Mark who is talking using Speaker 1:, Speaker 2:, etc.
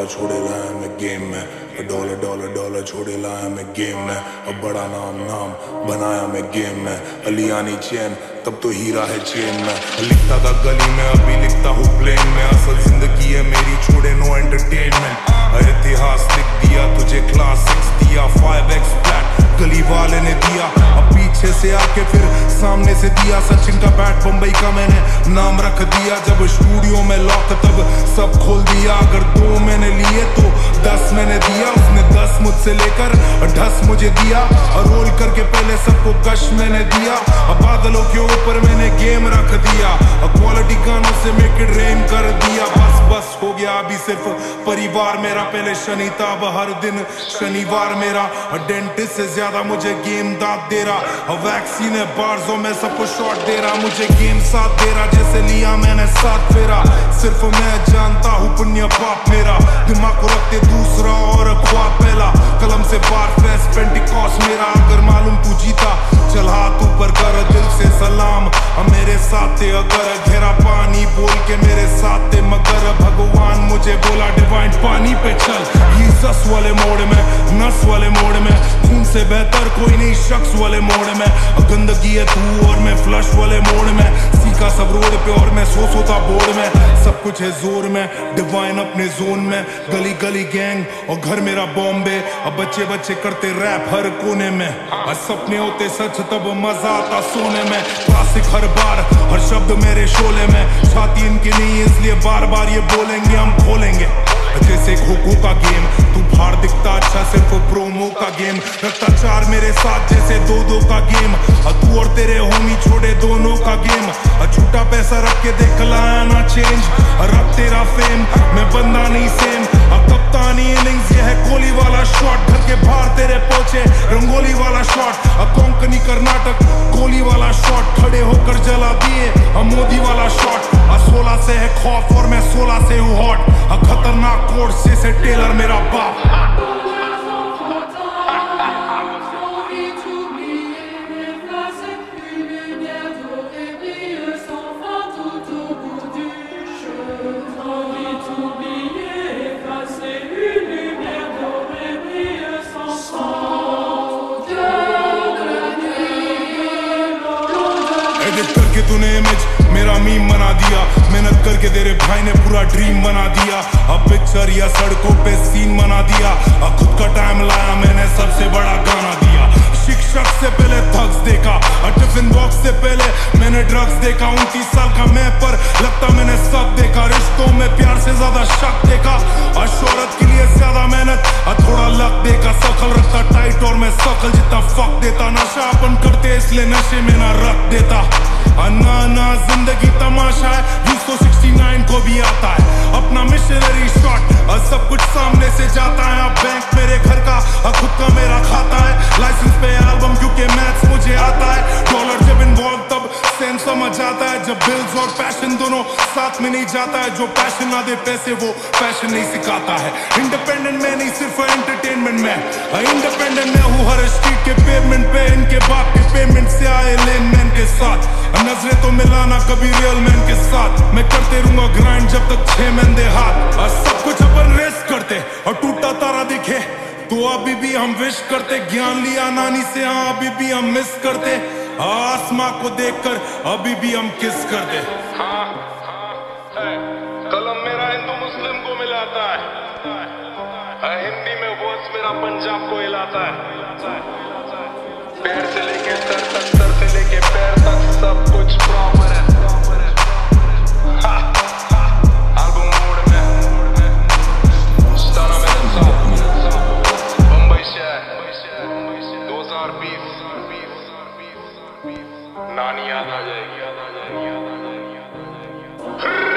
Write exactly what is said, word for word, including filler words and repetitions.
Speaker 1: Dollar छोड़े लाया मैं गेम में, डॉलर डॉलर डॉलर छोड़े लाया मैं गेम में। अब बड़ा नाम नाम बनाया मैं गेम में, अलियानी चैन तब तो हीरा है चेन में। लिखता था गली में अभी लिखता हूँ प्लेन में, असल जिंदगी है मेरी छोड़े नो एंटरटेनमेंट। इतिहास लिख दिया तुझे क्लास सिक्स दिया, फाइव एक्स फ्लैट गली वाले ने दिया। अब पीछे से आके फिर सामने से दिया, सचिन का बैट बम्बई का मैंने नाम रख दिया। जब स्टूडियो में लॉक तब सब खोल दिया, अगर दो मैंने लिए तो दस मैंने दिया। उसने दस मुझसे लेकर ढस मुझे दिया, और रोल करके पहले सबको कश मैंने दिया। अब बादलों के ऊपर मैंने गेम रख दिया, क्वालिटी गानों से मेक इट रेन कर दिया। बस बस हो गया अभी सिर्फ परिवार मेरा, पहले शनि था अब हर दिन शनिवार मेरा। डेंटिस्ट से ज्यादा मुझे गेम दाद दे रहा, वैक्सीन है बार्जों में सबको शॉट दे रहा। मुझे गेम साथ दे रहा, जैसे लिया मैंने साथ फेरा। सिर्फ मैं जानता हूँ पुण्य पाप मेरा, दिमाग को रखते दूसरा और ख्वाब पहला। कलम से बार फेस पेंटिकॉस मेरा, अगर मालूम तू जीता चल हाथ ऊपर कर दिल से सलाम। मेरे साथ थे अगर घेरा पानी बोल के मेरे साथ थे, मगर भगवान मुझे बोला डिवाइन पानी पे चल। ये सस वाले मोड़ में नस वाले मोड़ में, खून से बेहतर कोई नहीं शख्स वाले मोड़ में। गंदगी है तू और मैं फ्लश वाले मोड़ में, सीखा सब रोड पे और मैं सो सोता बोर्ड में। सब कुछ है जोर में डिवाइन अपने जोन में, गली गली गैंग और घर मेरा बॉम्बे। अब बच्चे बच्चे करते रैप हर कोने में, और सपने होते सच तब मजा आता सोने में। क्लासिक हर बार हर शब्द मेरे शोले में, छाती इनकी नहीं इसलिए बार बार ये बोलेंगे हम खोलेंगे। जैसे खो-खो का गेम तू बाहर दिखता अच्छा सिर्फ प्रोमो का गेम, रखता चार मेरे साथ जैसे दो दो का गेम। तू और तेरे होमी छोड़े दोनों का गेम, झूठा पैसा रख के देख लाया ना चेंज। रब तेरा फेम मैं बंदा नहीं सेम, कप्तानी इनिंग्स ये है कोहली वाला शॉट। घर के बाहर तेरे पहुंचे रंगोली वाला शॉट, कोंकणी कर्नाटक कोहली वाला शॉट। खड़े होकर जला दिए मोदी वाला शॉट, सोलह से है खौफ और मैं सोलह से हूँ हॉट। खतरनाक कोर्ट से, से टेलर मेरा बाप। एडिट करके तूने इमेज मेरा मीम बना दिया, मेहनत करके तेरे भाई ने पूरा ड्रीम बना दिया। अब पिक्चर या सड़कों पे सीन बना दिया, अब खुद का टाइम लाया मैंने सबसे बड़ा गाना दिया। शिक्षक से पहले थग्स देखा, टिफिन बॉक्स से पहले मैंने ड्रग्स देखा। उनतीस साल का मैं पर लगता मैंने सब देखा, रिश्तों में प्यार से ज्यादा शक देखा। और शोहरत के लिए ज्यादा मेहनत और थोड़ा लक देखा। शकल रखता टाइट और मैं शकल जितना फक देता। नशा अपन करते इसलिए नशे में ना रख देता। ना ना जिंदगी तमाशा है, दो सौ उनहत्तर को भी आता है अपना मिशनरी शॉट। सब कुछ सामने से जाता है, अब बैंक मेरे घर का खुद का मेरा खाता है। लाइसेंस पे एल्बम क्योंकि मैथ्स मुझे आता है। डॉलर जब इन्वॉल्व तब सेंस समझ आता है, जब बिल्स और पैशन दोनों साथ में नहीं जाता है। जो पैशन ना दे पैसे वो पैशन नहीं सिखाता है। इंडिपेंडेंट मैं नहीं सिर्फ एंटरटेनमेंट में, इंडिपेंडेंट मैं हूँ हर स्ट्रीट के पेमेंट पे। इनके बाप के पेमेंट से आए लेन मैन के साथ, नजरें तो मिलाना कभी रियल मैन के साथ। मैं करते रहूंगा ग्राइंड जब तक छह महीने हाथ। और सब कुछ अपन रेस्ट करते और टूटा तारा दिखे तो अभी भी हम विश करते। ज्ञान लिया नानी से हाँ अभी भी हम मिस करते, आसमां को देखकर अभी भी हम किस करते। हाँ, हाँ, कलम मेरा हिंदू मुस्लिम को मिलाता है, हिंदी में वर्ड्स मेरा पंजाब को हिलाता है। पैर से लेके सर तक, सर से लेके पैर तक सब कुछ प्रॉपर है। एल्बम मोड में सताना में बम्बई शहर दो हज़ार बीस नानी याद आ जाएगी, याद आ जाएगी, याद आ जाएगी।